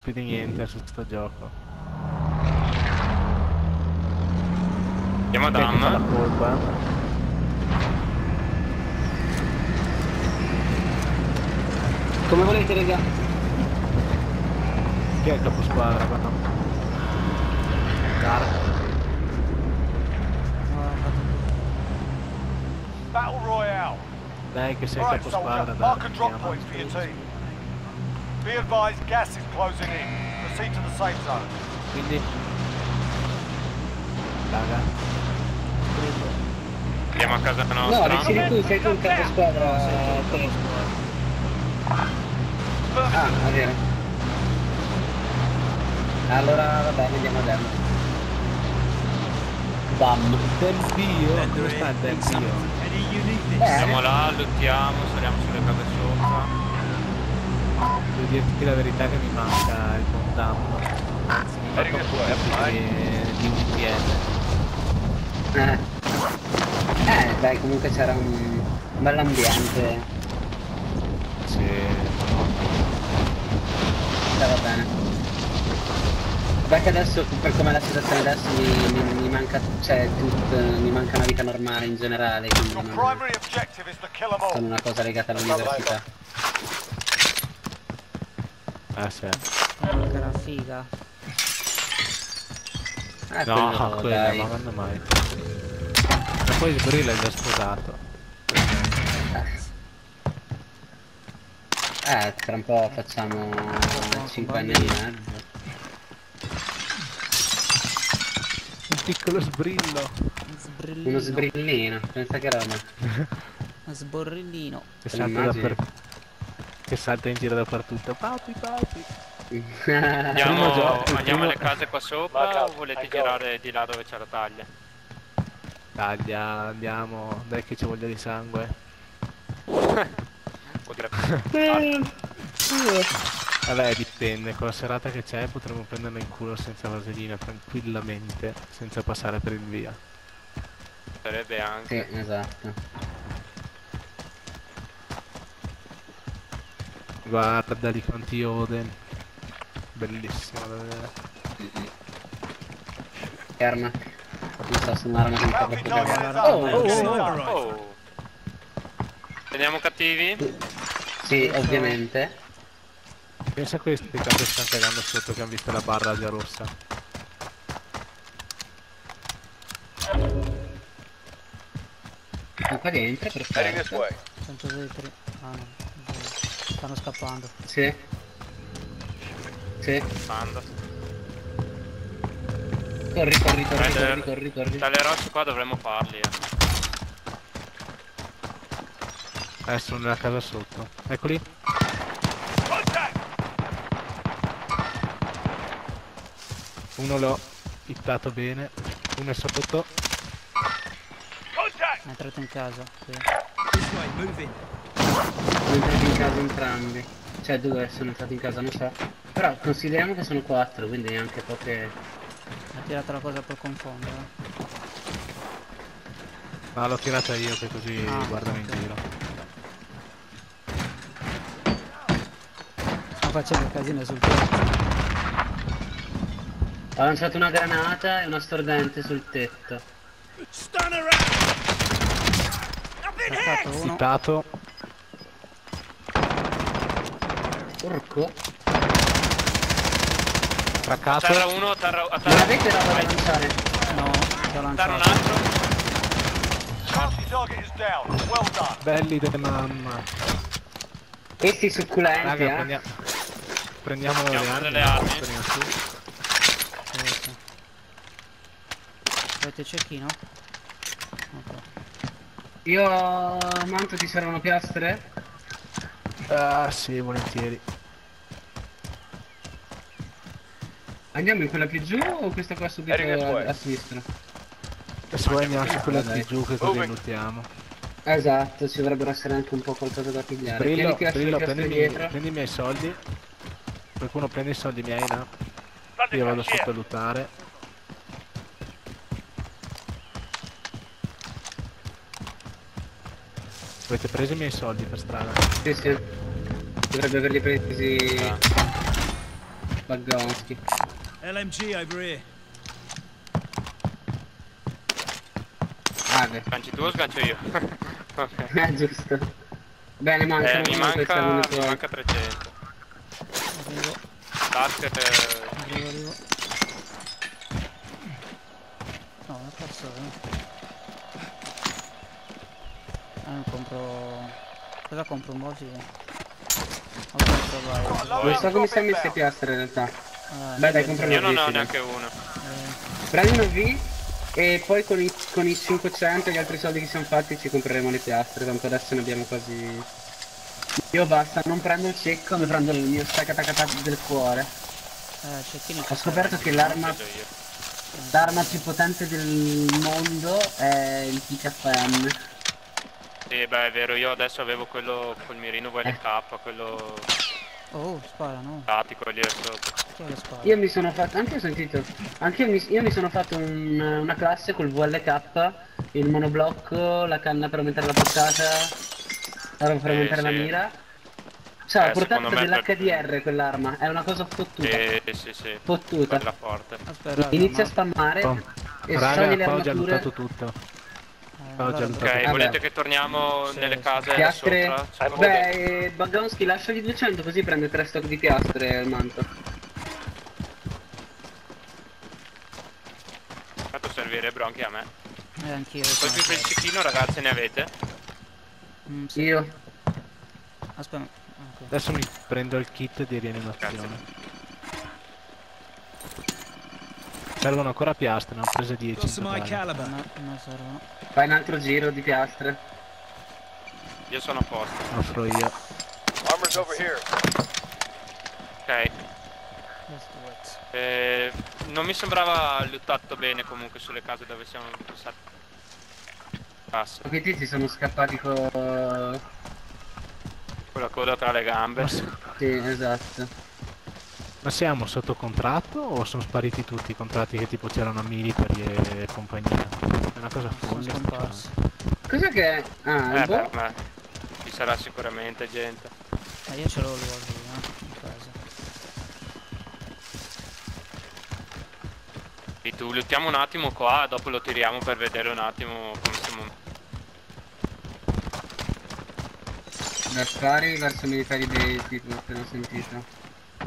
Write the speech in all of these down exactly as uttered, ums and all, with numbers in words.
più di niente su sto gioco. Andiamo a Chi fa la Dam. colpa? Come volete, raga? Chi è il caposquadra qua? Dark. Battle Royale. Dai che sei il Right, caposquadra, soldier, mark and drop Dark. points for your team. Be advised, gas is closing in. Proceed to the safe zone. Quindi... Raga. Andiamo a casa No, nostra. decidi tu, sei tu il capo squadra. Te. Ah, è vero. Allora, vabbè, andiamo a Dam. Dam. Del Dio? Dove sta il Del Dio? Andiamo là, lottiamo, saliamo sulle case sopra. Devo dirti la verità che mi manca il buon dammo. Anzi, mi manca un po' di, di un P L. Eh. Eh, dai, comunque c'era un bell'ambiente. Sì. Stava bene. Perché adesso, per come è la situazione adesso, mi, mi, mi manca, cioè, tutto, mi manca una vita normale in generale, quindi Your non primary objective is to kill them sono all. una cosa legata all'università. Ah sì. Manca la figa. Ah, No, quello, quella, dai. ma quando mai? Ma poi il Brill è già sposato. Eh, tra un po' facciamo cinque anni e mezzo. Un piccolo sbrillo. Sbrillino. Uno sbrillino, pensa che roba. Uno sborrillino. Che Te salta, l'immagini? dapper... che salta in giro dappertutto. Papi, papi. Andiamo, gioco, il andiamo primo- alle case qua sopra o volete girare di là dove c'è la taglia? Taglia, andiamo. Dai che ci voglia di sangue. Potrebbe... Vabbè, dipende. Con la serata che c'è potremmo prenderla in culo senza vaselina, tranquillamente, senza passare per il via. Sarebbe anche... Sì, esatto. Guarda di quanti Oden. Bellissimo da vedere. Carmack. Non so se un'arma che mi fa proprio Bounty cagare. target Oh, is oh, up. Get it oh, done. Oh! Veniamo cattivi? Sì, ovviamente. Pensa a questi che cazzo stanno cagando sotto che hanno visto la barra già rossa. Ma qua dentro, Heading this perfetto. way. Tanto vetri. Ah no. Stanno scappando. Sì. Sì. Mando. Corri, corri, corri, Prendere- corri, corri, corri. Dalle rocce qua dovremmo farli, eh. Eh, sono nella casa sotto. Eccoli. Contact! Uno l'ho hittato bene. Uno è sotto. Contact! È entrato in casa. Sì. Sono entrati in casa entrambi. Cioè due sono entrati in casa, non so. Però consideriamo che sono quattro, quindi neanche poche... Ha tirato la cosa per confondere. Ma l'ho tirata io che così Ah, guardano in ok. giro. Sto facendo casino sul tetto. Ho lanciato una granata e una stordente sul tetto. Attaccato uno. Hittato. Porco. Traccato. Terra uno, terra... a Non terra... avete roba da lanciare? No, l'ho Terra un lanciato. altro. Bounty target is down. Well done. Belli de mamma. Questi succulenti, Raga, eh. prendia... prendiamo le Prendiamo armi. delle armi. Speriamo su. Sì, sì. Avete il cecchino? Ok. Io manto, ti servono piastre? Ah sì, volentieri. Andiamo in quella più giù o questa qua subito Heading this way. a, a sinistra? Adesso poi andiamo su quella Dai. più giù che così Moving. luttiamo. Esatto, ci dovrebbero essere anche un po' qualcosa da pigliare. Brillo, Tieni piastre, Brillo, piastre prendimi, dietro. prendi i miei soldi. Qualcuno prende i soldi miei là. Io vado sotto a lottare. Avete preso i miei soldi per strada? Sì, sì. Dovrebbe averli presi... Baggonski. L M G over here. Ah, beh. Sganci tu o sgancio io? Ok. Eh, giusto. Bene, mancano Eh, mi comunque, siamo manca, i mi tuoi. manca trecento. Arrivo, Tasker, eh, arrivo, arrivo. No, non cazzo è. Ah, non compro... Cosa compro? Un po' sì. Ho compro, vai. Non so come siamo messi a piastre in realtà. Eh, Beh, dai, compra io una non V, ho sì, neanche uno. eh, prendi una V e poi con i, con i cinquecento e gli altri soldi che siamo fatti ci compreremo le piastre, tanto adesso ne abbiamo quasi... Io basta, non prendo il cecco, mi prendo il mio staccatacatac del cuore. eh, cecchini Ho scoperto che l'arma Vedo io. l'arma più potente del mondo è il P K M. Sì, beh, è vero, io adesso avevo quello col mirino V L K, quello Oh, spara, no. statico lì sopra. Chi è che spara? Io mi sono fatto, anche ho sentito, anche io mi, io mi sono fatto un- una classe col V L K, il monoblocco, la canna per aumentare la portata, la roba per Sì, aumentare la sì. mira. Cioè, Eh, ho portato secondo me per- dell'H D R quell'arma, è una cosa fottuta. Sì, sì, sì. Fottuta. Bella forte. Aspetta, Inizia a ma... spammare Oh, e scioglie raga, le qua ho già armature. buttato tutto. Eh, Ho già allora, buttato Ok, Vabbè. volete che torniamo Sì, nelle sì. case Piastre. sopra? Beh, eh, Baggonski lasciagli duecento così prende tre stock di piastre il manto. Tanto servirebbero anche a me. Eh, anch'io. Colpi per il cecchino, ragazzi, ne avete? Mm, sì. Io. Aspetta. Ok. Adesso mi prendo il kit di rianimazione. Servono ancora piastre, ne ho prese dieci Got in some high totale. caliber. No, non servono. Fai un altro giro di piastre. Io sono a posto. Offro io. Armor's over here. Ok. Let's do it. Eh, non mi sembrava lottato bene comunque sulle case dove siamo passati. Passa. Quei tizi sono scappati con... Con la coda tra le gambe. Sì, esatto. Ma siamo sotto contratto o sono spariti tutti i contratti che tipo c'erano militari e compagnia? È una cosa Sono folle. scomparsi. Cos'è che è? Ah, Eh, il boh? per me. Ci sarà sicuramente gente. Eh, io ce l'ho il luogo, eh, in casa. E tu lottiamo un attimo qua e dopo lo tiriamo per vedere un attimo come siamo. Da spari verso militari base, tipo, appena ho sentito.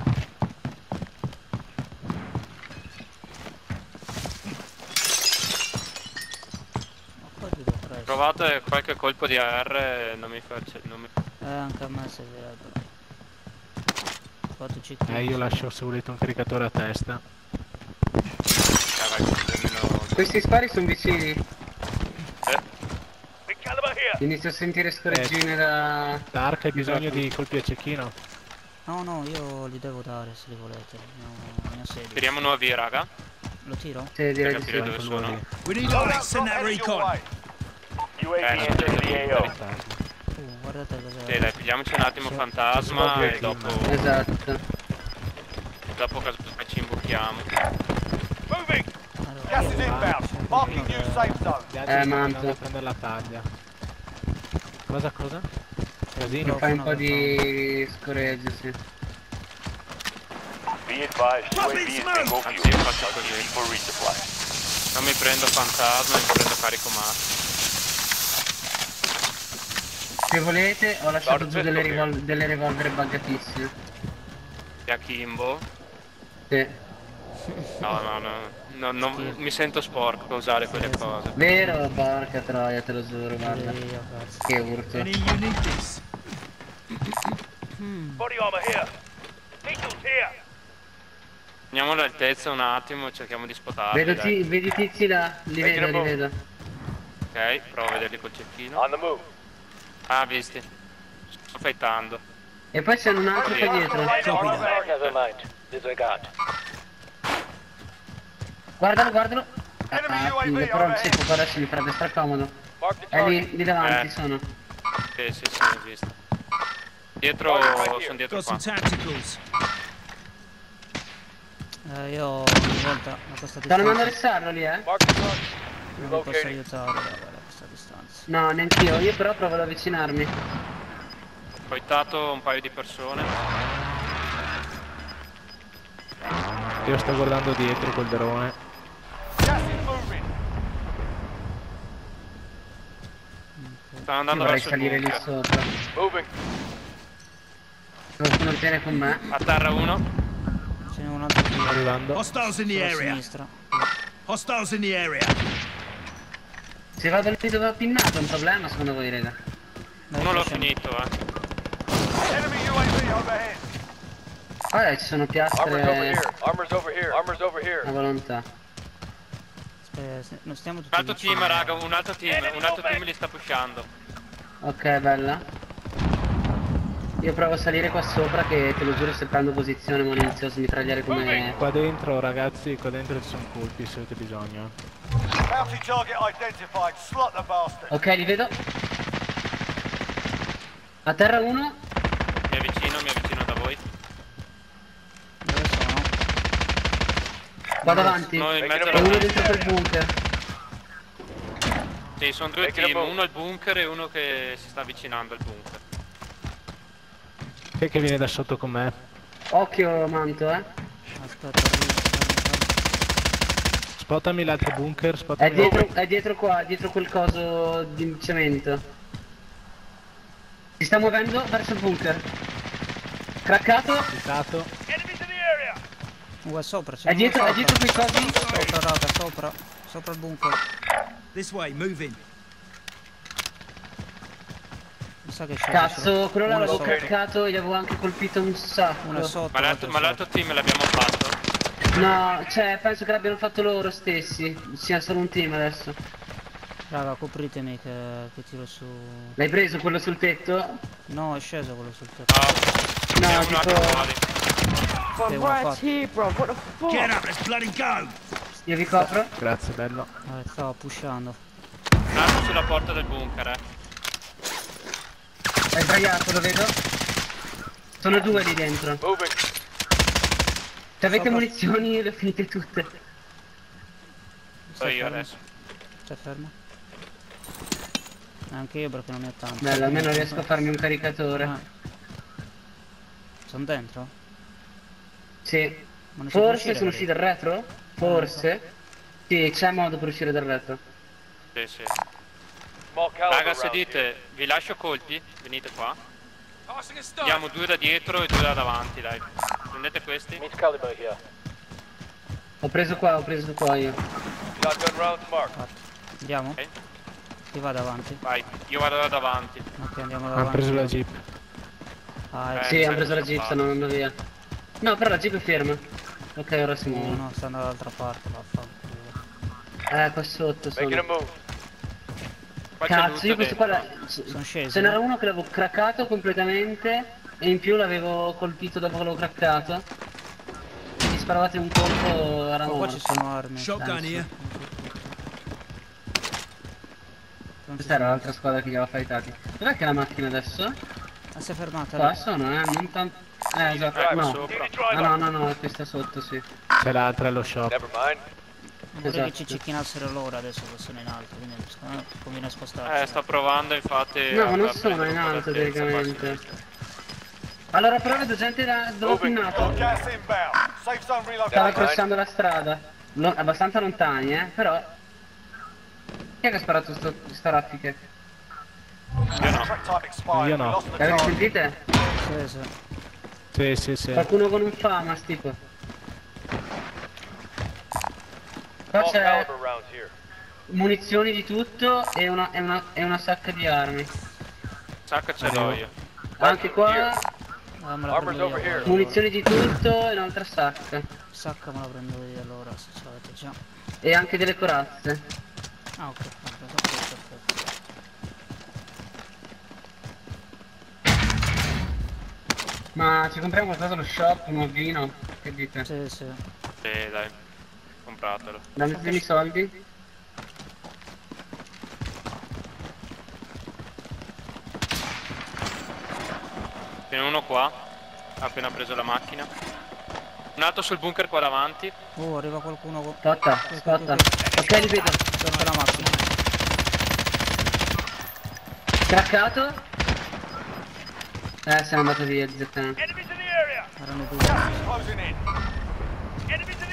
Ma qua vedo presto. Provate qualche colpo di A R, non mi faccio. Non mi... Eh, anche a me servirebbe. Ho fatto cecchini. Eh, io lascio se volete un caricatore a testa. Eh, vai, almeno... Questi spari sono vicini. Eh, Big caliber here. Inizio a sentire scoreggine da... Dark, hai bisogno di colpi a cecchino? No, no, io li devo dare se li volete. Ne ho, ne ho sedici. tiriamo nuovi, raga. Lo tiro? Sì, direi di capire sì. dove sono. We need Loadout to send drop that headed your recon. way. U A Eh, V non entering c'è the A O. Uh, guardate cos'è. Sì, dai, pigliamoci un attimo Sì. fantasma Sì. e dopo, Esatto. dopo cosa ci imbocchiamo. Moving. Allora, Gas is io- inbound. Marking new safe zone. Gli altri Eh, stanno manto. andando a prendere la taglia. Cosa, cosa? Casino? Fai un po' di scoreggio, sì. Be advised, U A V is bingo Anzi, fuel. io faccio così. For resupply. Non mi prendo fantasma, mi prendo carico massimo. Se volete, ho lasciato Guarda, giù delle, questo rivol- delle revolver buggatissime. E a Kimbo. Sì. No, no, no. no non, mi sento sporco a usare quelle cose. Vero? Porca troia, te lo giuro, guarda. Pure io, cazzo. Che urto. Any you need this? Body armor here. Needles here. Andiamo all'altezza un attimo, cerchiamo di spotarli. Vedo dai. ti- vedi i tizi là? Li vedo, li vedo. Ok, provo a vederli col cecchino. On the move. Ah, visti. Sto fightando. E poi c'è un altro qua dietro. Guardalo, guardalo. Ah, Enemy U A V figlio, però il overhead. secco qua adesso mi farebbe stracomodo. Mark the È target. lì, lì davanti Eh. sono. Sì, sì, sì, ho visto. Dietro, sono dietro Got some qua. tacticals. Eh, io ogni volta a questa Stanno andando a distanza restarlo lì, eh? Mark the target. non mi posso Relocating. aiutare, guarda, a questa distanza. No, neanch'io. Io però provo ad avvicinarmi. Ho fightato un paio di persone. Io sto guardando dietro col drone. Gas is moving. Stanno Io andando vorrei verso il salire lì bunker. sopra. Moving. Qualcuno viene con me? A terra uno. Ce n'è un altro qui. Sto arrivando. Hostiles in the Sulla area. sinistra. Hostiles in the area. Se vado lì dove ho pinnato è un problema secondo voi, raga? Dai, Uno l'ho facciamo. finito, eh. Enemy U A V overhead. Ah, ci sono piastre Armor's over here. Armor's over here. a volontà. Aspetta, se- non stiamo tutti Un altro vicini. team, raga, un altro team, un altro team li sta pushando. Ok, bella. Io provo a salire qua sopra che te lo giuro se prendo posizione ma non inizio a smitragliare come... Qua dentro ragazzi, qua dentro ci sono colpi se avete bisogno. Bounty target identified. Slot the bastard. Ok, li vedo. A terra uno. Mi avvicino, mi avvicino da voi. Dove sono? Qua davanti. No, in mezzo E alla uno pista. dentro quel bunker. Sì, sono due team, uno al bunker e uno che si sta avvicinando al bunker. Chi è che viene da sotto con me? Occhio manto, eh. Aspetta, Spottami l'altro bunker, È spottami dietro, è dietro qua, dietro quel coso di cemento. Si sta muovendo verso il bunker. Craccato. l'altro. Enemies in the area. uh, è sopra, c'è È uno dietro, è sopra. dietro quei cosi. Sopra, raga, sopra. Sopra il bunker. This way, moving. Mi sa che c'è. Cazzo, quello Uno è l'avevo sopra. craccato e gli avevo anche colpito un Uno è sacco. sotto. Ma l'altro, ma l'altro team l'abbiamo fatto. No, cioè, penso che l'abbiano fatto loro stessi. Sia solo un team adesso. Raga, copritemi che, che tiro su. L'hai preso quello sul tetto? No, è sceso quello sul tetto. No, No, c'è uno tipo- altro fuori. Che uno ha fatto. Get up, let's bloody go. Io vi copro. Grazie, bello. Eh, stavo pushando. Un altro sulla porta del bunker, eh. È sbagliato, lo vedo. Sono due lì dentro. Moving. Se avete Sopra. munizioni le finite tutte. So io adesso. Stai fermo? Anche io perché non ne ho tanto. Bello, almeno riesco a farmi un caricatore. Ah. Sono dentro? Sì. Ma non si può Forse uscire, sono vedi? usciti dal retro? Forse. Sì, c'è modo per uscire dal retro. Sì, sì. Small caliber Raga, se round here. dite, vi lascio colpi, venite qua. Andiamo due da dietro e due da davanti, dai. Prendete questi. Meets caliber here. Ho preso qua, ho preso qua io. Shotgun rounds marked. Andiamo? Ok. Chi va davanti? Vai, io vado da davanti. Ok, andiamo Hanno davanti. preso la jeep. Ah, Eh, ecco. Sì, mi sa hanno preso che la sono jeep, fatto. stanno andando via. No, però la jeep è ferma. Ok, ora si muovono. Uno sta andando dall'altra parte, vaffanculo. Eh, qua sotto Making a sono. move. Qua c'è Cazzo, loot io questo qua dentro. la- Sono scesi. ce n'era uno che l'avevo craccato completamente e in più l'avevo colpito dopo che l'avevo craccato. Mi sparavate un colpo, era Qua, qua ci morto. sono armi. Shotgun Penso. here. Non ci Questa era sono. l'altra squadra che li aveva fightati. Dov'è che è la macchina adesso? Ah, si è fermata Qua lì. sono, eh, non tanto. Eh, esatto, Ecco, no. sopra. Ah, no, no, no, questa sotto, sì. C'è l'altra allo shop. Never mind. Vorrei che ci esatto. cecchinassero loro adesso che sono in alto, quindi secondo me conviene a spostarsi. Eh, sto provando infatti. No, a- non a sono prendere in un po' alto d'altezza qua a teoricamente. sinistra. Allora però vedo gente da dove ho Moving. pinnato. Gas inbound. Safe zone Stava relocated. crossando la strada. Lo- abbastanza lontani, eh, però. Chi è che ha sparato sto, sto raffiche? Io no. Track time expired. Io We no. lost the L'avete target. sentite? Sì, sì. Sì, sì, sì. Qualcuno con un FAMAS tipo. Qua Small c'è caliber rounds here. munizioni di tutto e una, e una, e una sacca di armi. Sacca ce l'ho io. Anche qua Ah, me la Armor's prendo io. over here. allora. munizioni di tutto e un'altra sacca. Sacca me la prendo io allora, se ce l'avete già. E anche delle corazze. Ah, ok, ho preso questo, perfetto. Ma ci compriamo qualcosa allo shop, un vino? Che dite? Sì, sì. Sì, dai. Compratelo. Dammi dammi i soldi. Ce n'è uno qua. Ha appena preso la macchina. Un altro sul bunker qua davanti. Oh, arriva qualcuno con... Spotta, spotta. Ok, li vedo. Sotto la macchina. Craccato. Eh, siamo andati via, Z T. Enemies in the area. Erano due. Gas is closing in. Enemies in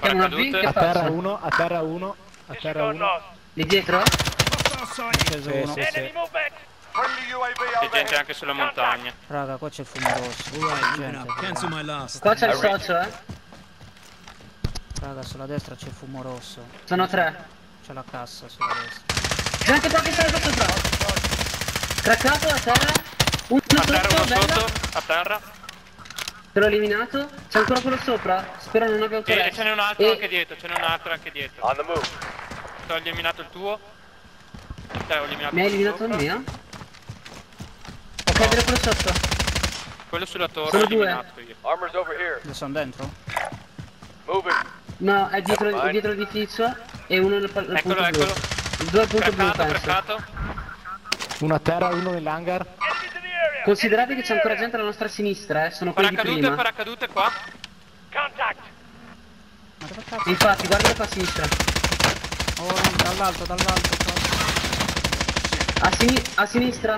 Chiamo una V, paracadute. che A terra faccio? uno, a terra uno, a terra uno. Lì dietro? Hostile sighted. Sceso Sì, uno. sì, sì. Friendly U A V C'è gente overhead. anche sulla montagna. Raga, qua c'è il fumo rosso. Alright, moving Gente, up. Cancel my last. Qua c'è il socio, eh? raga, sulla destra c'è il fumo rosso. Sono tre. C'è la cassa sulla destra. Gente qua che sta sopra. Craccato a terra. Uno A terra, sotto, uno bella. sotto, a terra. Te l'ho eliminato. C'è ancora quello sopra. Spero non abbia E ancora. ce n'è un altro E- anche dietro, ce n'è un altro anche dietro. On the move. Ti ho eliminato il tuo. Te ho eliminato Mi hai il eliminato il sopra. mio? Ok, vedo quello sotto. Quello sulla torre Sono ho due. eliminato io. Armor's over here. Io sono dentro? Moving. No, è dietro, è dietro l'edificio. E uno nel, nel Eccolo, punto blu. eccolo. Il due al punto blu, Craccato, penso. craccato. Uno a terra, uno nell'hangar. Considerate che c'è ancora gente alla nostra sinistra, eh. Sono quelli di Paracadute, prima. paracadute qua. Ma dove cazzo? Infatti, guarda qua a sinistra. Oh, dall'alto, dall'alto. qua. A, sini- a sinistra.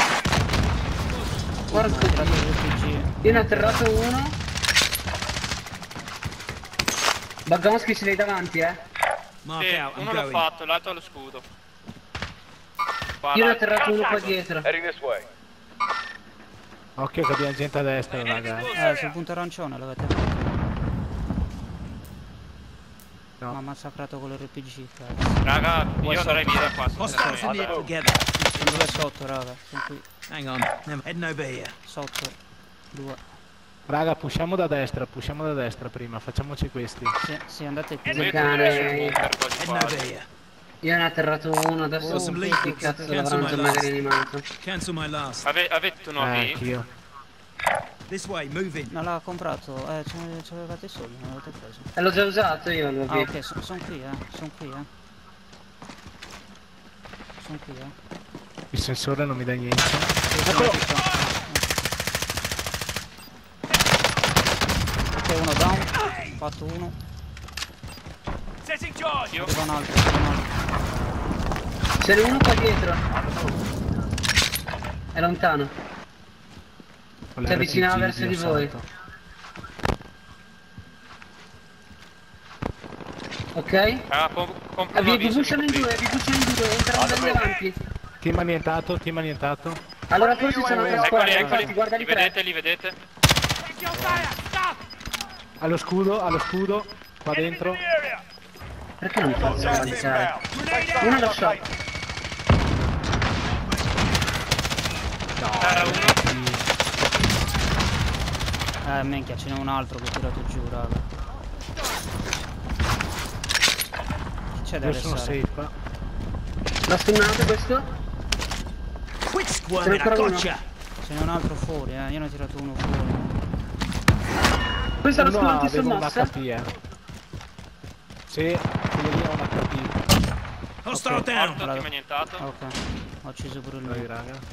Guarda Ho tirato il R P G. io ne ho atterrato uno. Baggonski ce l'hai davanti, eh. Mark Sì, out. I'm uno l'ho going. fatto, l'altro ha lo scudo. Qua, Io ne ho là. atterrato uno qua dietro. Heading this way. Occhio che abbiamo gente a destra, raga. Eh, sul punto arancione l'avete fatto. No. Mi ha massacrato con l'R P G, cazzo. Raga, io andrei via da qua. Hostiles in the sinceramente. together. Sono due sotto, raga. Sono qui. Hang on. Never heading over here. Sotto. Due. Raga, pushiamo da destra, pushiamo da destra prima, facciamoci questi. Sì, sì, andate qui. Sì. Io cane. sul bunker quasi Heading over quasi. here. Io ne ho atterrato uno, adesso Oh, che some leaks. cazzo Cancel l'avranno my già last. magari animato. Cancel my last. Ave- avete un Eh, O V? anch'io. This way. Move in. Non l'ha comprato, eh, ce ne ce l'avevate i soldi, non l'avete preso. E l'ho già usato io, l'ho Ah, visto. ok, sono son qui, eh. Sono qui, eh. Sono qui, eh. Il sensore non mi dà niente. Sono qui, sono- Ok, uno down. Fatto uno. Setting charge. Io? Arriva un altro, arriva un altro. Ce n'è uno qua dietro. È lontano. Con Si avvicinava l'R P G verso di voi. assalto. Ok? Ah, com- compro Ah, una vi, vi V, pushano in due, vi pushano in due, entrano dagli avanti. Team annientato, team annientato. Allora forse c'è un'altra Eccoli, squadra, eccoli. infatti guarda Li li tre. vedete, li vedete? Allo scudo, allo scudo, qua dentro. Perché non mi faccio Gas avanzare? inbound. Uno lo shot. Terra uno. Eh, minchia, ce n'è un altro che ho tirato giù, raga. Chi c'è da Io sono restare? safe qua. L'ho stunnato questo? Quit squirming. I ancora uno. gotcha. Ce n'è un altro fuori, eh. Io ne ho tirato uno fuori. Questo è lo No, scudo avevo un antisommossa? H P, eh. Sì, quello lì ha un H P. Hostile Ok. down. Morto, team annientato. Ok. Ho ucciso pure il Dai, mio. raga.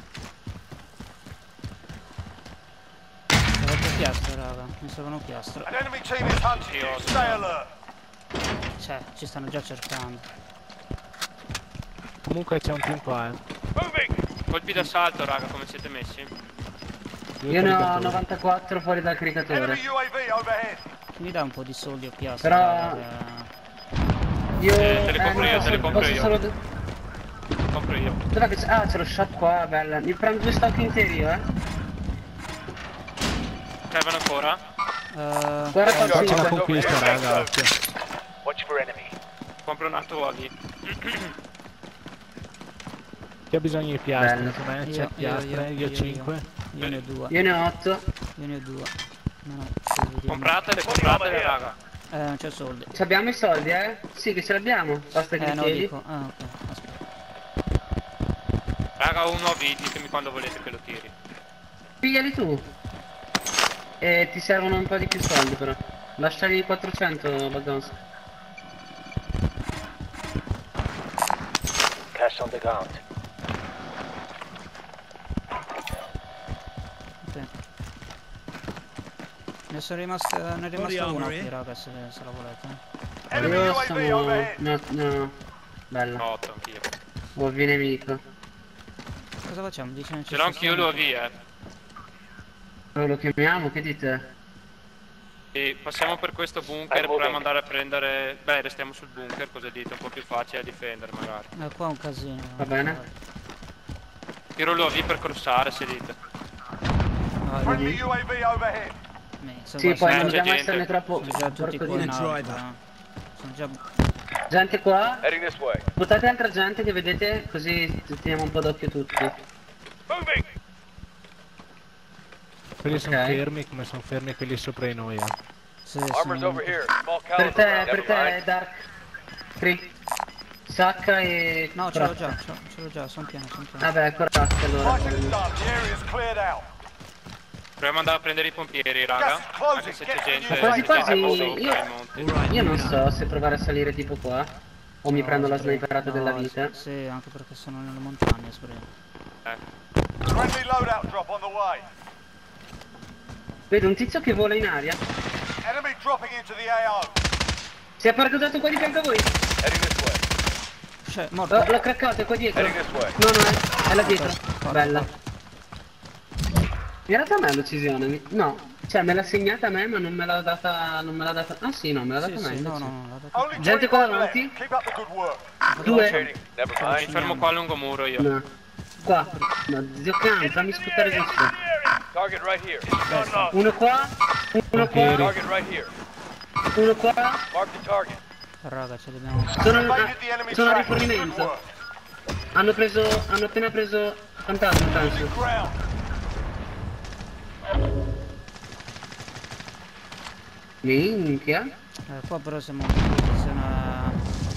Servono piastre, raga. Mi servono piastre. An enemy team is hunting you. Stay alert. Cioè, ci stanno già cercando. Comunque c'è un team qua, eh. Moving. Colpi d'assalto, raga, come siete messi? Due Io ne ho caricatori. novantaquattro fuori dal Enemy caricatore. U A V overhead. Chi mi dà un po' di soldi o piastre, Però- raga, che- Io... Eh, te le compro non io, posso- te le compro posso io. solo- Compro io. Dov'è che c'è? Ah, c'è lo shot qua, bella. Mi prendo due stock interi io, eh. Servono ancora? Eh, Guarda Qua c'è una qua conquista, raga, occhio. Watch for enemy. Compro un altro O V. Chi ha bisogno di piastre? Bello. Secondo me Io, c'è io, piastre, io, io io, cinque. io ne ho due. Io ne ho otto. Io ne ho due. No, no, sì, vediamo. Compratele, compratele, raga. Eh, non c'ho soldi. Ci abbiamo i soldi, eh? Sì, che ce l'abbiamo. Basta che Eh, li no, chiedi. dico. Ah, ok. Aspetta. Raga, un O V, ditemi quando volete che lo tiri. Pigliali tu. E ti servono un po' di più soldi però. Lasciali quattrocento, Bagons. Cash on the ground. Ok. Ne sono rimasto, ne è rimasto Body uno armor, qui, eh? raga, se, se la volete. Enemy Io U A V sono... overhead. No, no. Bello. otto anch'io. O vi nemico. Cosa facciamo? Dice non Ce l'ho anch'io l'O V, eh. Lo chiamiamo, che dite? E passiamo per questo bunker, proviamo ad andare a prendere... Beh, restiamo sul bunker, cosa dite? Un po' più facile da difendere magari. Eh, qua è un casino. Va bene. Tiro l'U A V per crossare se dite. Vai, Friendly U A V overhead. me, se Sì, vuoi, poi Eh, non sono, c'è dobbiamo gente. esserne troppo... sono già tutti porco qua in di- Driver. alto. eh. Sono già... Gente qua, Heading this way. buttate altra gente che vedete, così teniamo un po' d'occhio tutti. Moving. Quelli sono Ok. fermi, come sono fermi quelli sopra di noi. Eh. Sì, Armor's sono... over here. Small Per caliber te, round. per Never te mind. Dark. Free. Sacca e... No, ce l'ho Crocca. già, ce l'ho- ce l'ho già, sono pieno, sono pieno. Vabbè, corazza allora. Fighting's done. The area's cleared out. Proviamo ad andare a prendere i pompieri, raga. Anche se c'è gente... Ma quasi c'è gente quasi sopra io- i monti. Alright, Io non moving so se provare a salire tipo qua. O mi No, prendo la spreco. sniperata della No, vita. Sì, sì, anche perché sono nelle montagne, spreco. Eh. Friendly loadout drop on the way. Vedo un tizio che vola in aria. Enemy dropping into the A O. Si è parcheggiato qua di fianco a voi. Heading this way. Cioè, morto. Oh, l'ho craccato, è qua dietro. Heading this way. No, no, è, è là dietro. Fatto, Bella. fatto. Mi era data a me l'uccisione? mi- No. Cioè, me l'ha segnata a me, ma non me l'ha data... Non me l'ha data... Ah sì, no, me l'ha data Sì, a me. sì, no, invece. no, no, l'ha dato. Only Gente twenty-five qua left. davanti. Keep up the good work. Due. Locating. Never Mi mind. fermo qua a lungomuro io. No. Qua. No, zio can, fammi sputtare giusto. Target right here. Uno qua. Uno qua. Target right here. Uno qua. Mark the target. Raga, ce li abbiamo. Sono, Evaded the enemy sono a track. Good rifornimento. work. Hanno preso... Hanno appena preso... Fantasma, penso. Ground. Minchia. Eh, qua però siamo in posizione...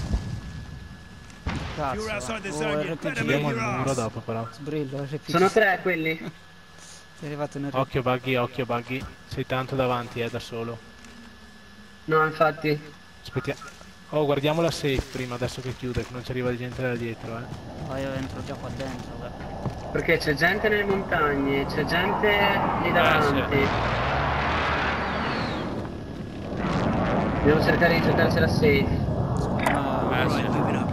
Cazzo, You're outside the oh, zone, you R P G. better Andiamo move al your muro ass. dopo però. Sbrillo, R P G. Sono tre quelli. Sei arrivato in R P G. Occhio buggy, occhio buggy. Sei tanto davanti, eh, da solo. No, infatti. Aspettiamo. Oh, guardiamo la safe prima, adesso che chiude, che non ci arriva gente da dietro, eh. Ma io entro già qua dentro, beh. Perché c'è gente nelle montagne, c'è gente lì davanti. Devo cercare di giocarsela safe. Ah, Eh, Alright, sì. moving up.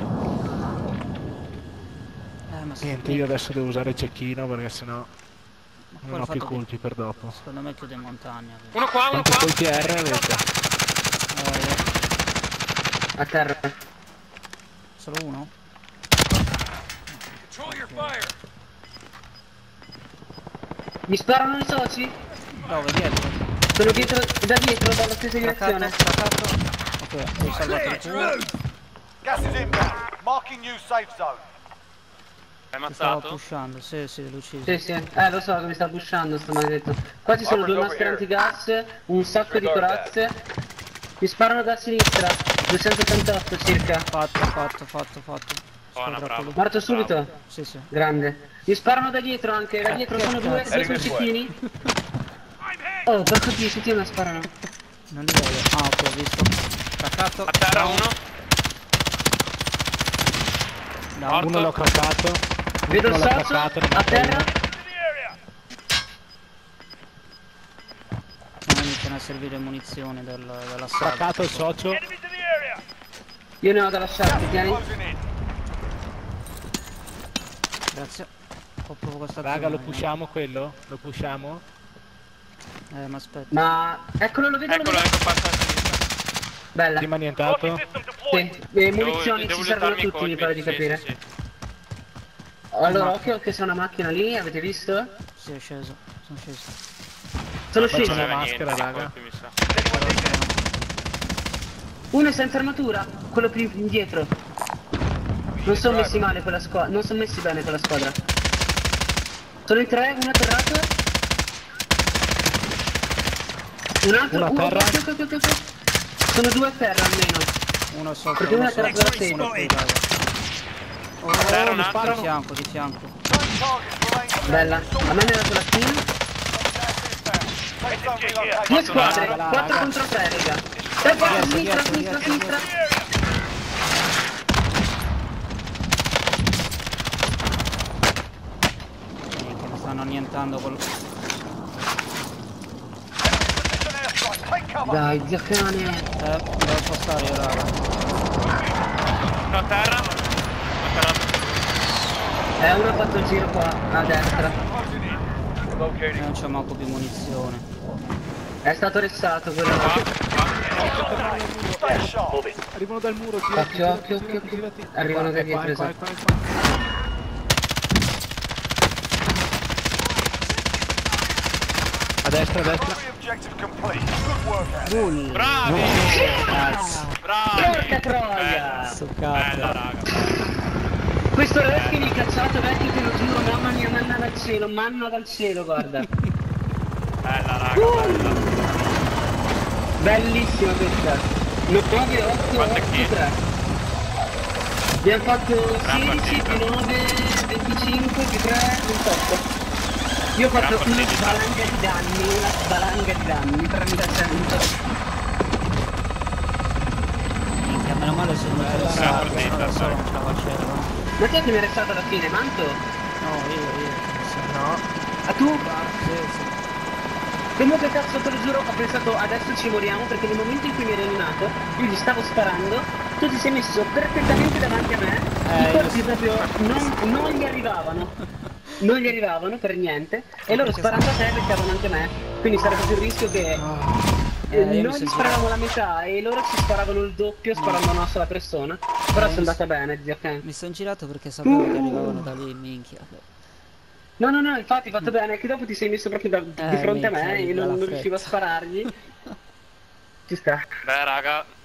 eh, ma Niente, io adesso devo usare il cecchino perché sennò non Quello ho più fatto colpi per dopo. secondo me chiude in montagna. quindi. Uno qua, uno Quanti qua. colpi R avete? Eh, A terra. solo uno? Mi sparano i soci? Dove? Dietro? Sono dietro, da dietro, dalla stessa Staccato, direzione. staccato. Ok, hai salvato il tuo. Gas is inbound. Marking new safe zone. Hai Ti stavo ammazzato? pushando, sì, sì, l'ho ucciso. Sì, sì, eh lo so che mi sta pushando sto maledetto. Qua ci sono due maschere antigas, un sacco di corazze. Mi sparano da sinistra, duecentottantotto circa. Fatto, fatto, fatto, fatto. Buona, Squadra bravo. poli- Morto subito? Sì, sì. Grande. Mi sparano da dietro anche, da dietro sono due, due Heading con this way. cecchini. Oh, porco dio, tutti mi sparano. Non li vedo. Ah, ok, ho visto. Staccato. A terra Down. uno. Down. Uno l'ho craccato. Vedo il Uno l'ho socio craccato, ne a manca terra. uno. Non iniziano a servire munizioni del, della strada. Craccato il socio. Io ne ho da lasciarti, tieni. Closing in. Grazie. Ho proprio questa Raga, lo zona, pushiamo quello? Lo pushiamo? Eh, ma aspetta. Ma eccolo, lo vedo, lo Eccolo, vedo. ecco, passa a sinistra. Bella. Prima nientato. Sì, le munizioni Devo- devo ci servono luttarmi i tutti, mi colpi, pare di sì, capire. sì, sì. Allora, occhio che c'è una macchina lì, avete visto? Sì, è sceso. Sono sceso. Sono Faccio sceso. una Aveva maschera, niente, raga. colpi, mi sa. Uno è senza armatura, quello più indietro. Non sono messi male quella squadra, non sono messi bene quella squadra. Sono in tre, uno atterrato. Un altro, Uno a uno, terra. ok, ok, ok, ok. Sono due a terra almeno. Uno sopra, Perché uno uno è sopra. terra X-ray seno. spotted. Oh, terra, oh, un altro. di fianco, di fianco. Nine targets remain. Bella. A me mi ha dato la kill. Safe zone relocated. Due squadre, raga, quattro raga. contro tre, raga. E poi a Dietro, sinistra, a dietro, sinistra, a dietro, sinistra. Minchia, mi stanno annientando col... Precision airstrike. Take cover. Dai, zio cane. Eh, devo spostare io, raga. Uno a terra. Atterrato. Eh, uno ha fatto il giro qua, a destra. Closing in. Eh, Locating. non c'è manco più munizione. È stato restato quello. Stay sharp. Arrivano dal muro, girati, Occhio, girati, occhio, girati, occhio. girati. Arrivano da Qua, dietro, qua, esatto. qua, qua, qua. A destra, a destra. Primary objective complete. Good work out. Bull. Bravi! Bravi! Porca troia! Sto Bella, cazzo. Questo raga. Questo Redkin il cazzato vecchio, te lo giuro, mamma mia, manna dal cielo, manna dal cielo, guarda. Bella raga, bella. Bellissima questa. nove, otto, Quante otto, kill? tre. Abbiamo fatto Gran sedici, partita. più nove, venticinque, più tre, ventotto. Io ho Gran fatto una partita. valanga di danni, una valanga di danni, trenta cento. Minchia, meno male sono interessato, partita, non lo so, sai. non ce la facevo. Ma te che mi è restato alla fine, Manto? No, io, io. No. A tu? Sì, sì. Comunque cazzo te lo giuro, ho pensato adesso ci moriamo perché nel momento in cui mi ero eliminato, io gli stavo sparando, tu ti sei messo perfettamente davanti a me, Eh, i colpi io- proprio non, non gli arrivavano, non gli arrivavano per niente, e loro Perché sparando a te mettevano anche me, quindi sarebbe più il rischio che Eh, eh, io mi noi sono gli sparavamo la metà e loro ci sparavano il doppio sparando a una sola persona, però Eh, sono mi andata bene, zio, ok? Mi sono girato perché sapevo che arrivavano da lì, minchia. No, no, no, infatti hai fatto bene, che dopo ti sei messo proprio da- di Eh, fronte a minchia, me e dalla non, non riuscivo a fretta. sparargli. Ci sta. Beh raga,